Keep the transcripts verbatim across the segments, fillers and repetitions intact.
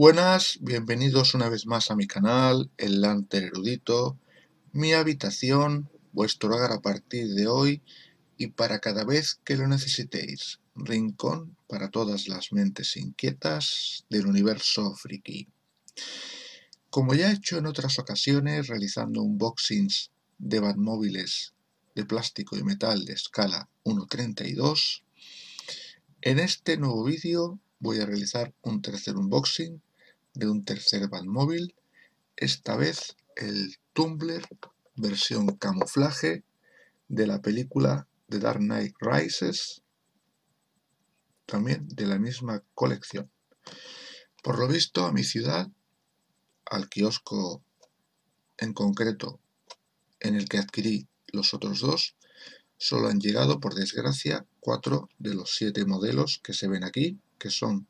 Buenas, bienvenidos una vez más a mi canal, El Lantern Erudito, mi habitación, vuestro hogar a partir de hoy y para cada vez que lo necesitéis, rincón para todas las mentes inquietas del universo friki. Como ya he hecho en otras ocasiones realizando unboxings de Batmóviles de plástico y metal de escala uno treinta y dos, en este nuevo vídeo voy a realizar un tercer unboxing de un tercer Batmóvil, esta vez el Tumbler versión camuflaje de la película The Dark Knight Rises, también de la misma colección. Por lo visto, a mi ciudad, al kiosco en concreto en el que adquirí los otros dos, solo han llegado, por desgracia, cuatro de los siete modelos que se ven aquí, que son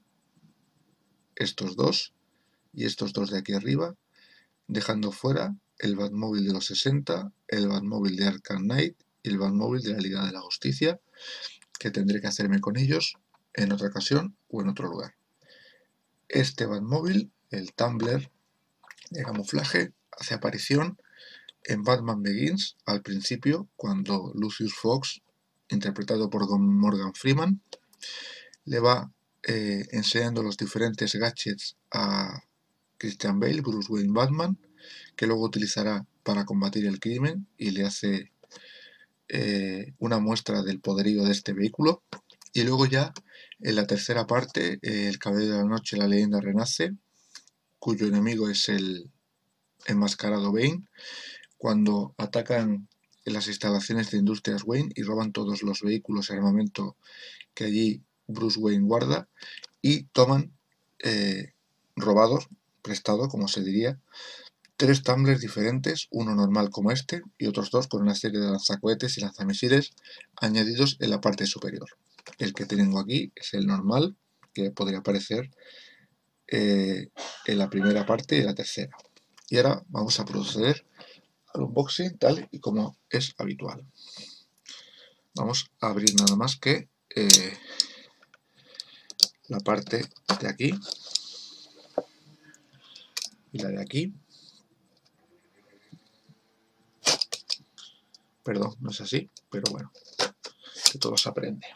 estos dos y estos dos de aquí arriba, dejando fuera el Batmóvil de los sesenta, el Batmóvil de Arkham Knight y el Batmóvil de la Liga de la Justicia, que tendré que hacerme con ellos en otra ocasión o en otro lugar. Este Batmóvil, el Tumbler de camuflaje, hace aparición en Batman Begins al principio, cuando Lucius Fox, interpretado por Morgan Freeman, le va eh, enseñando los diferentes gadgets a Christian Bale, Bruce Wayne Batman, que luego utilizará para combatir el crimen y le hace eh, una muestra del poderío de este vehículo. Y luego ya en la tercera parte, eh, El Caballero de la Noche, la leyenda renace, cuyo enemigo es el enmascarado Bane, cuando atacan en las instalaciones de Industrias Wayne y roban todos los vehículos y armamento que allí Bruce Wayne guarda y toman eh, robados, prestado como se diría, tres tumblers diferentes, uno normal como este y otros dos con una serie de lanzacohetes y lanzamisiles añadidos en la parte superior. El que tengo aquí es el normal, que podría aparecer eh, en la primera parte y la tercera. Y ahora vamos a proceder al unboxing tal y como es habitual. Vamos a abrir nada más que eh, la parte de aquí y la de aquí. Perdón, no es así, pero bueno, que todo se aprende.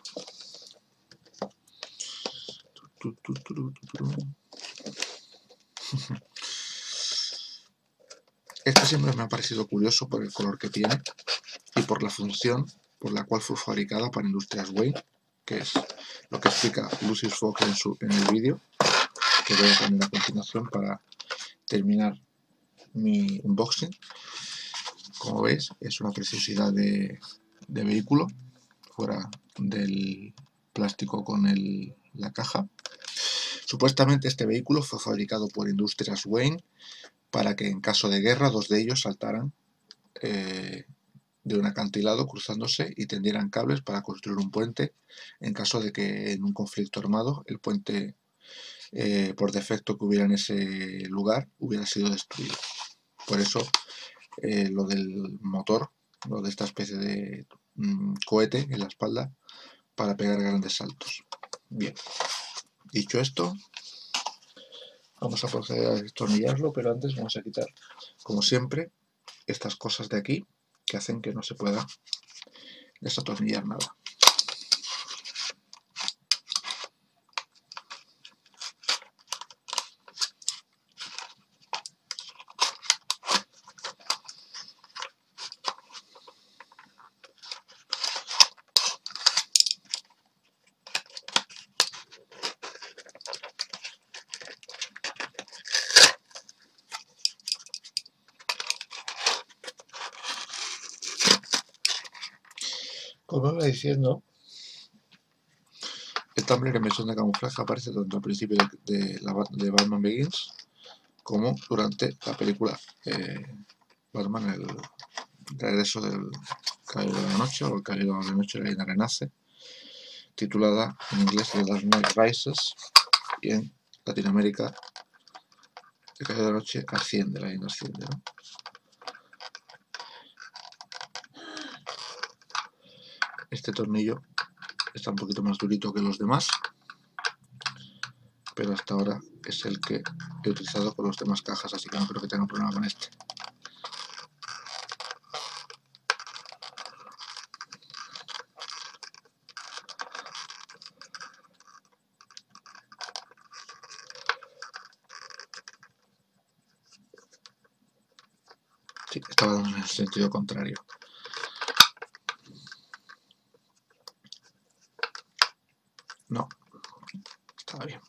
Este siempre me ha parecido curioso por el color que tiene y por la función por la cual fue fabricada para Industrias Wayne, que es lo que explica Lucius Fox en, su, en el vídeo, que voy a poner a continuación para terminar mi unboxing. Como veis, es una preciosidad de, de vehículo, fuera del plástico con el, la caja. Supuestamente este vehículo fue fabricado por Industrias Wayne para que en caso de guerra dos de ellos saltaran eh, de un acantilado cruzándose y tendieran cables para construir un puente en caso de que en un conflicto armado el puente eh, por defecto que hubiera en ese lugar hubiera sido destruido. Por eso eh, lo del motor, lo de esta especie de mmm, cohete en la espalda para pegar grandes saltos. Bien, dicho esto, vamos a proceder a destornillarlo, pero antes vamos a quitar, como siempre, estas cosas de aquí que hacen que no se pueda desatornillar nada. Como iba diciendo, el Tumbler en versión de camuflaje aparece tanto al principio de, de, la, de Batman Begins como durante la película eh, Batman, el regreso del Caballero de la Noche o el Caballero de la Noche, la leyenda renace, titulada en inglés The Dark Knight Rises y en Latinoamérica el Caballero de la Noche asciende, la leyenda asciende, ¿no? Este tornillo está un poquito más durito que los demás, pero hasta ahora es el que he utilizado con los demás cajas, así que no creo que tenga problema con este. Sí, estaba dando en el sentido contrario. No, estaba bien.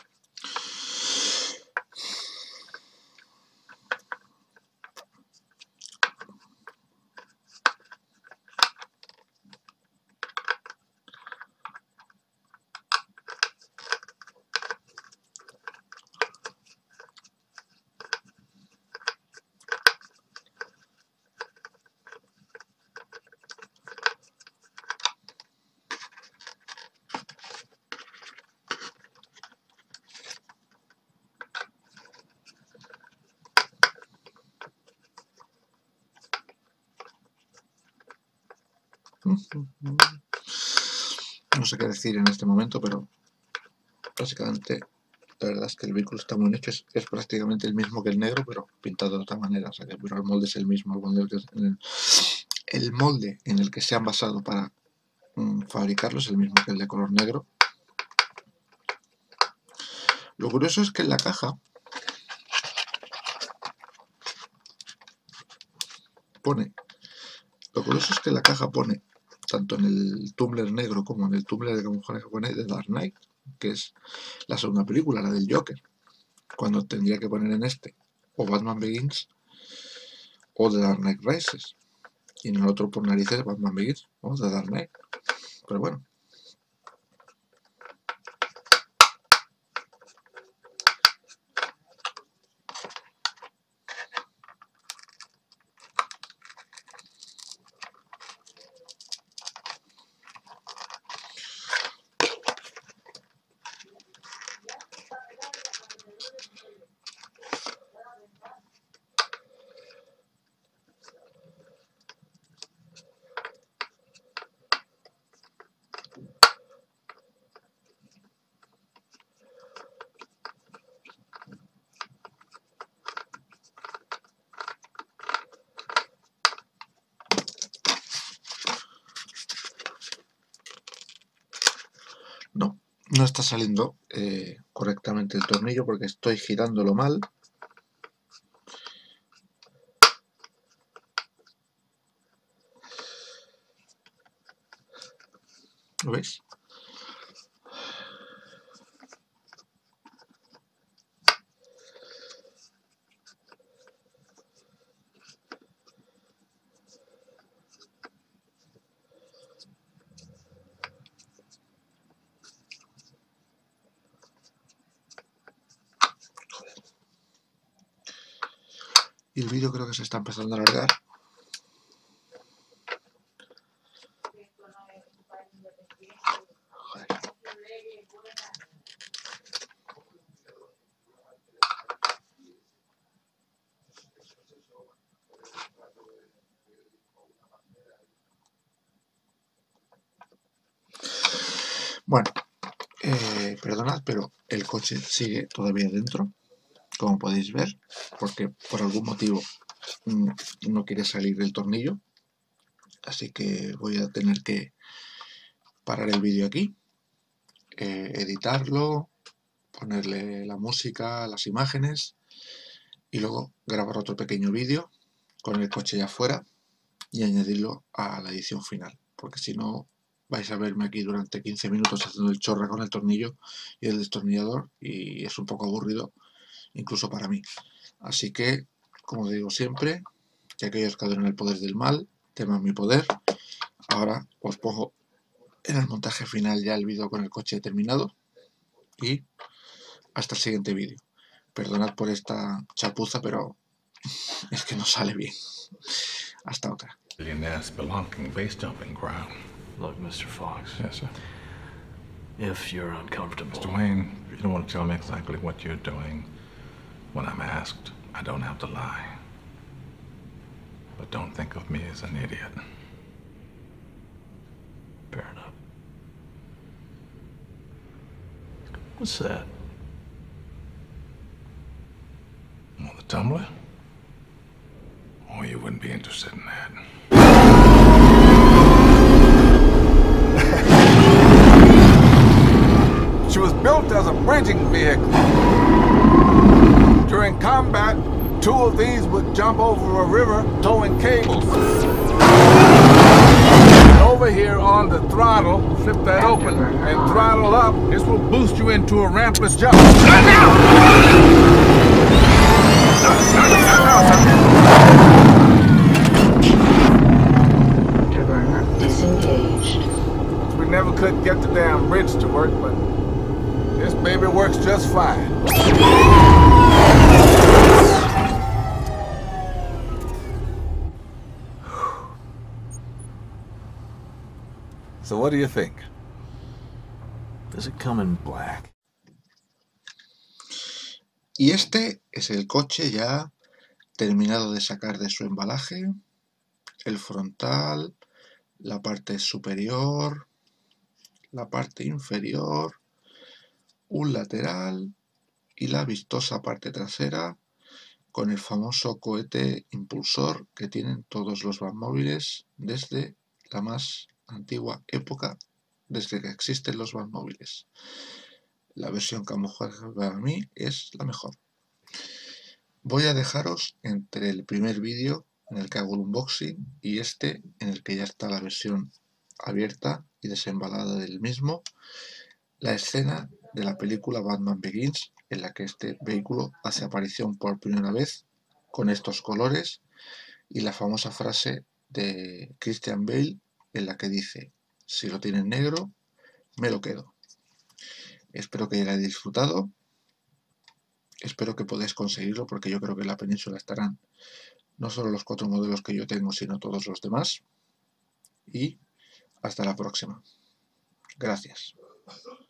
No sé qué decir en este momento, pero básicamente la verdad es que el vehículo está muy bien hecho. Es, es prácticamente el mismo que el negro, pero pintado de otra manera. O sea que, pero el molde es el mismo. El molde, el, el molde en el que se han basado para mm, fabricarlo es el mismo que el de color negro. Lo curioso es que en la caja pone, lo curioso es que en la caja pone, tanto en el tumbler negro como en el tumbler de camuflaje que pone The Dark Knight, que es la segunda película, la del Joker, cuando tendría que poner en este o Batman Begins o The Dark Knight Rises, y en el otro por narices Batman Begins o The Dark Knight. Pero bueno. No, no está saliendo eh, correctamente el tornillo porque estoy girándolo mal. ¿Lo veis? Y el vídeo creo que se está empezando a alargar. Joder. Bueno, eh, perdonad, pero el coche sigue todavía dentro, como podéis ver, porque por algún motivo mmm, no quiere salir el tornillo. Así que voy a tener que parar el vídeo aquí, eh, editarlo, ponerle la música, las imágenes y luego grabar otro pequeño vídeo con el coche ya fuera y añadirlo a la edición final, porque si no vais a verme aquí durante quince minutos haciendo el chorra con el tornillo y el destornillador y es un poco aburrido incluso para mí. Así que, como digo siempre, que aquellos que adoran el poder del mal teman mi poder. Ahora os pongo en el montaje final ya el vídeo con el coche terminado y hasta el siguiente vídeo. Perdonad por esta chapuza, pero es que no sale bien. Hasta otra. Spelunking base jumping ground. Look, Mister Fox. Yes, sir. If you're uncomfortable. Mister Wayne, you don't want to tell me exactly what you're doing. When I'm asked, I don't have to lie. But don't think of me as an idiot. Fair enough. What's that? Tumblr? Oh, you wouldn't be interested in that. She was built as a bridging vehicle. During combat, two of these would jump over a river towing cables. And over here on the throttle, flip that open and throttle up. This will boost you into a rampless jump. Disengaged. We never could get the damn bridge to work, but this baby works just fine. So what do you think? Does it come in black? Y este es el coche ya terminado de sacar de su embalaje, el frontal, la parte superior, la parte inferior, un lateral y la vistosa parte trasera con el famoso cohete impulsor que tienen todos los Batmóviles desde la más antigua época, desde que existen los Batmóviles. La versión camuflada para mí es la mejor. Voy a dejaros entre el primer vídeo en el que hago el unboxing y este en el que ya está la versión abierta y desembalada del mismo, la escena de la película Batman Begins en la que este vehículo hace aparición por primera vez con estos colores y la famosa frase de Christian Bale en la que dice: si lo tienes negro, me lo quedo. Espero que hayáis disfrutado, espero que podáis conseguirlo porque yo creo que en la península estarán no solo los cuatro modelos que yo tengo, sino todos los demás. Y hasta la próxima. Gracias.